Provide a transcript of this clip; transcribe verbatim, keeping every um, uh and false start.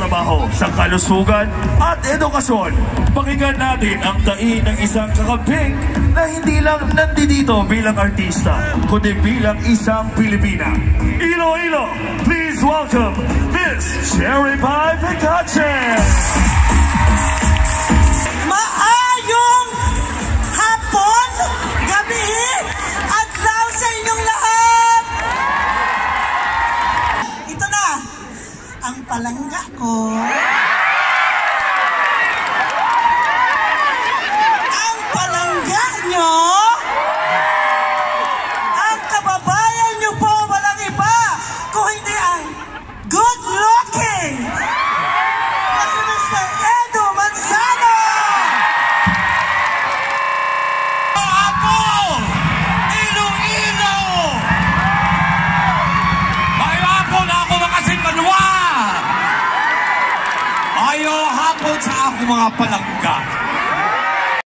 trabaho sa kalusugan at edukasyon. Pakinggan natin ang tain ng isang kakamping na hindi lang nandito bilang artista, kundi bilang isang Pilipina. Iloilo, please welcome Miss Cherry Pie Picache! Maayong hapon, gabi, adlaw sa inyong lahat! Ito na, ang palangga ko. Ang palangga nyo, ang kababayan nyo po, walang iba, kung hindi ang good-looking na si Mister Edo Manzano! Ako! Iloilo! May hapon na ako makasimbanwa! Ayaw hapon sa ako mga palangga.